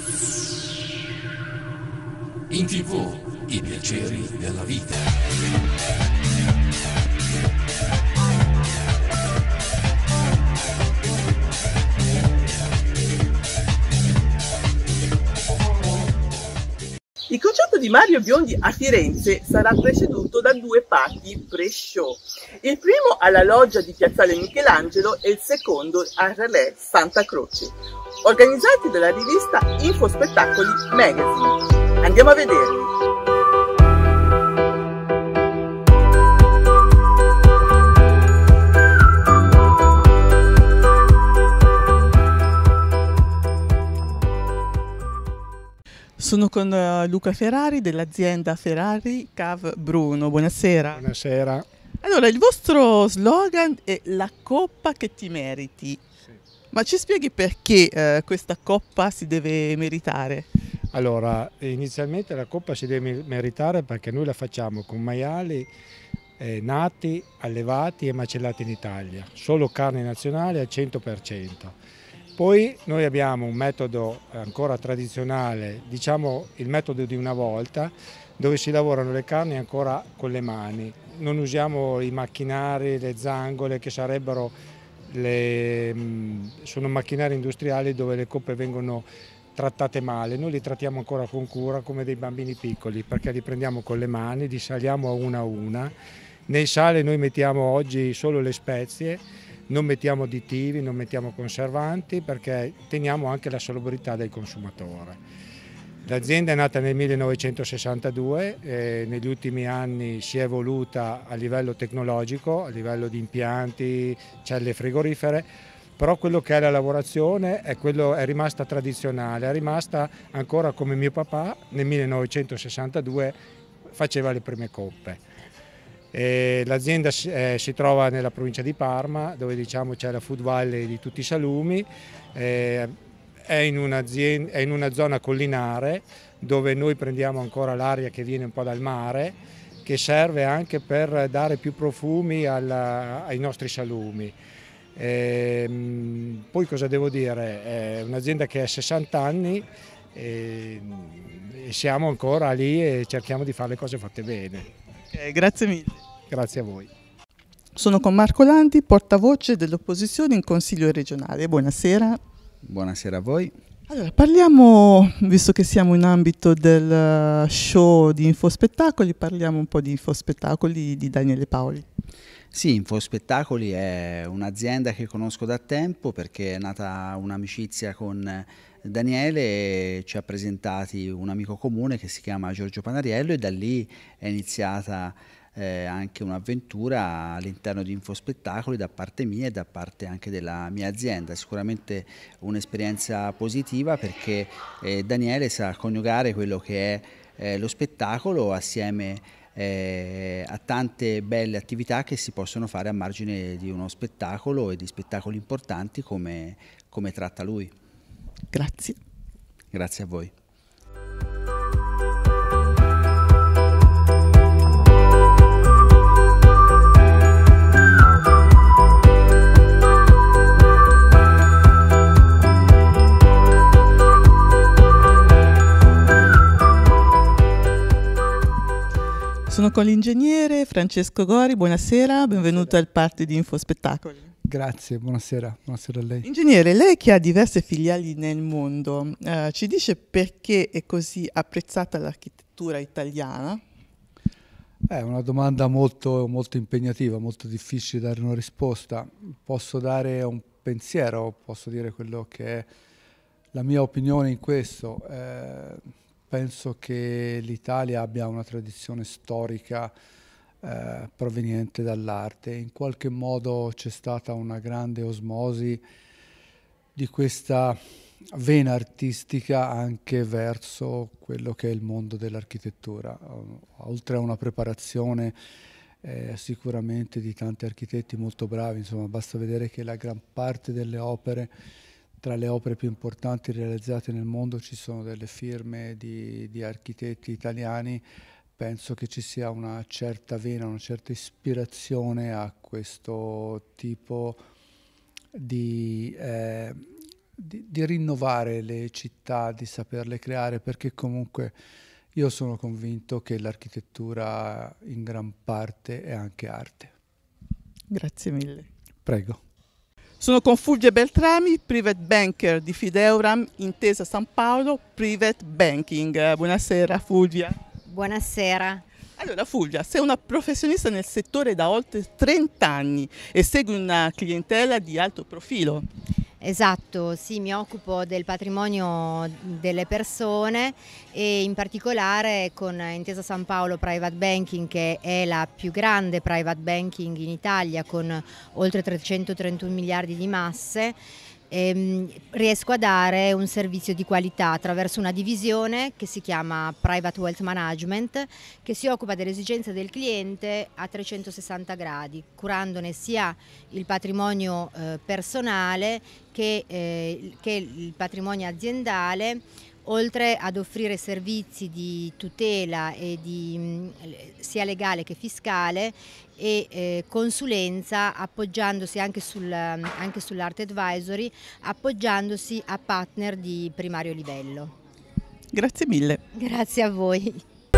In TV, i piaceri della vita. Il concerto di Mario Biondi a Firenze sarà preceduto da due party pre-show. Il primo alla loggia di Piazzale Michelangelo e il secondo al Relais Santa Croce, organizzati dalla rivista Infospettacoli Magazine. Andiamo a vederli. Sono con Luca Ferrari dell'azienda Ferrari Cav Bruno. Buonasera. Buonasera. Allora, il vostro slogan è la coppa che ti meriti. Sì. Ma ci spieghi perché questa coppa si deve meritare? Allora, inizialmente la coppa si deve meritare perché noi la facciamo con maiali nati, allevati e macellati in Italia, solo carne nazionale al 100%. Poi noi abbiamo un metodo ancora tradizionale, diciamo il metodo di una volta, dove si lavorano le carni ancora con le mani. Non usiamo i macchinari, le zangole che sarebbero sono macchinari industriali dove le coppe vengono trattate male. Noi li trattiamo ancora con cura come dei bambini piccoli perché li prendiamo con le mani, li saliamo a una. Nel sale noi mettiamo oggi solo le spezie, non mettiamo additivi, non mettiamo conservanti perché teniamo anche la salubrità del consumatore. L'azienda è nata nel 1962 e negli ultimi anni si è evoluta a livello tecnologico, a livello di impianti, celle frigorifere, però quello che è la lavorazione è rimasta tradizionale, è rimasta ancora come mio papà nel 1962 faceva le prime coppe. L'azienda si trova nella provincia di Parma, dove diciamo c'è la Food Valley di tutti i salumi, è in una zona collinare dove noi prendiamo ancora l'aria che viene un po' dal mare, che serve anche per dare più profumi ai nostri salumi. Poi cosa devo dire? È un'azienda che ha 60 anni e siamo ancora lì e cerchiamo di fare le cose fatte bene. Okay, grazie mille. Grazie a voi. Sono con Marco Landi, portavoce dell'opposizione in Consiglio regionale. Buonasera. Buonasera a voi. Allora, parliamo, visto che siamo in ambito del show di Infospettacoli, parliamo un po' di Infospettacoli di Daniele Paoli. Sì, Infospettacoli è un'azienda che conosco da tempo perché è nata un'amicizia con Daniele e ci ha presentati un amico comune che si chiama Giorgio Panariello e da lì è iniziata anche un'avventura all'interno di Infospettacoli da parte mia e da parte anche della mia azienda. Sicuramente un'esperienza positiva perché Daniele sa coniugare quello che è lo spettacolo assieme a tante belle attività che si possono fare a margine di uno spettacolo e di spettacoli importanti come tratta lui. Grazie. Grazie a voi. Sono con l'ingegnere Francesco Gori, buonasera, benvenuto al party di Infospettacoli. Grazie, buonasera a lei. Ingegnere, lei che ha diverse filiali nel mondo, ci dice perché è così apprezzata l'architettura italiana? È una domanda molto impegnativa, molto difficile dare una risposta. Posso dare un pensiero, posso dire quello che è la mia opinione in questo. Penso che l'Italia abbia una tradizione storica proveniente dall'arte. In qualche modo c'è stata una grande osmosi di questa vena artistica anche verso quello che è il mondo dell'architettura. Oltre a una preparazione sicuramente di tanti architetti molto bravi, insomma, basta vedere che la gran parte delle opere, tra le opere più importanti realizzate nel mondo, ci sono delle firme di architetti italiani. Penso che ci sia una certa vena, una certa ispirazione a questo tipo di di rinnovare le città, di saperle creare, perché comunque io sono convinto che l'architettura in gran parte è anche arte. Grazie mille. Prego. Sono con Fulvia Beltrami, private banker di Fideuram, Intesa San Paolo, private banking. Buonasera Fulvia. Buonasera. Allora Fulvia, sei una professionista nel settore da oltre 30 anni e segui una clientela di alto profilo. Esatto, sì, mi occupo del patrimonio delle persone e in particolare con Intesa San Paolo Private Banking, che è la più grande private banking in Italia con oltre 331 miliardi di masse. Riesco a dare un servizio di qualità attraverso una divisione che si chiama Private Wealth Management, che si occupa delle esigenze del cliente a 360 gradi, curandone sia il patrimonio personale che il patrimonio aziendale, oltre ad offrire servizi di tutela e sia legale che fiscale e consulenza, appoggiandosi anche sull'art advisory, appoggiandosi a partner di primario livello. Grazie mille. Grazie a voi.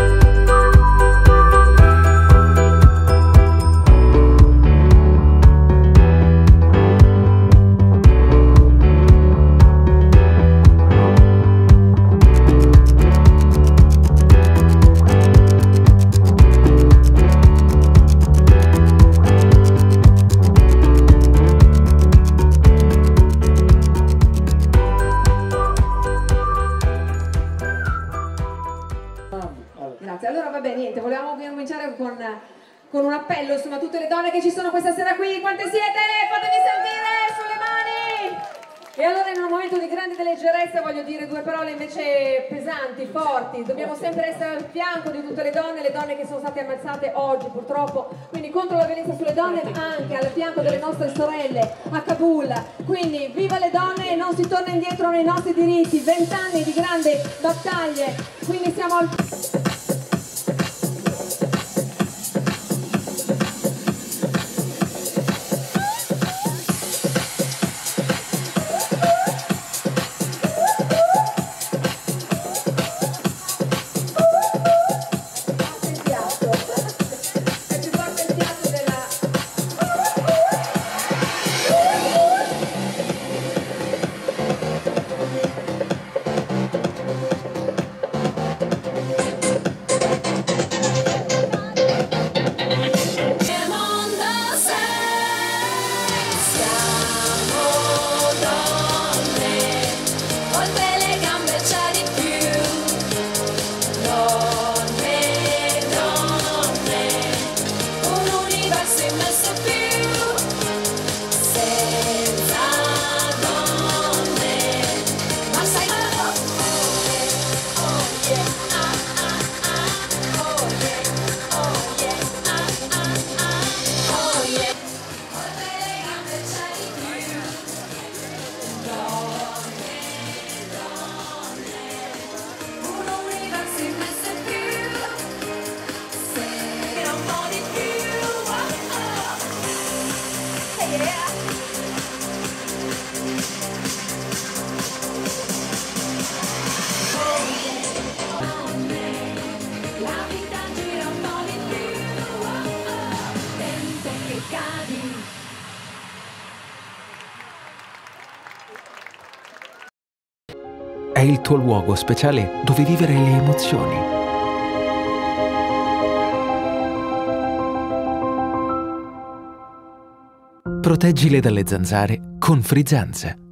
Grazie, allora vabbè, niente, volevamo cominciare con un appello, insomma, a tutte le donne che ci sono questa sera qui. Quante siete? Fatemi sentire sulle mani! E allora in un momento di grande leggerezza voglio dire due parole invece pesanti, forti. Dobbiamo sempre essere al fianco di tutte le donne che sono state ammazzate oggi purtroppo, quindi contro la violenza sulle donne, ma anche al fianco delle nostre sorelle a Kabul. Quindi viva le donne e non si torna indietro nei nostri diritti, 20 anni di grandi battaglie, quindi siamo al... È il tuo luogo speciale dove vivere le emozioni. Proteggile dalle zanzare con Frizzanza.